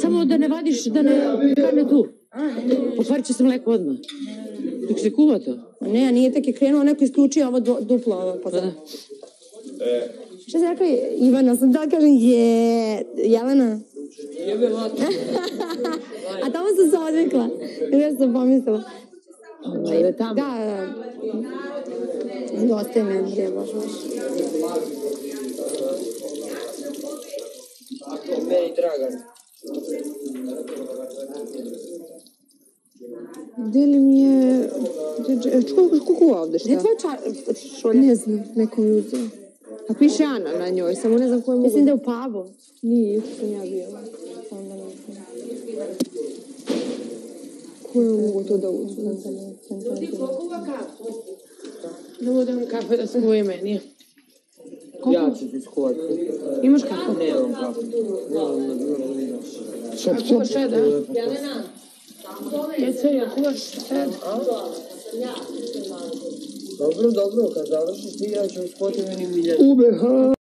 Samo da ne vadiš, da ne kane tu. Pokvarit će se mleko odmah. Dok se kuva to. Ne, nije tek je krenuo, neko isključio ovo duplo. Pa da. Šta se rekla Ivana? Sam da kažem Jelena. Jebe mati. A tamo sam se odvikla. Ja sam pomislila. Ide tamo. Da. Dosta je mi Andrija, baš. Meni Dragan. Gdje li mi je... Koliko ovdje šta? Gdje je tvoj šolja? Ne znam, neko mi uzeo. A piše Ana na njoj, samo ne znam koje mogu... Mislim da je u pubu. Nije, jutro sam ja bila. Koje mogu to da uzem? Ne budem kafe da skuje meni. Ja ću ti skuvati. Imaš kafe? Nemam kafe. A kuvaš šta da? Jelena. Jece, ja kuvaš šta da? Dobro, kad završiš ti, ja ću skuvati meni Miljana.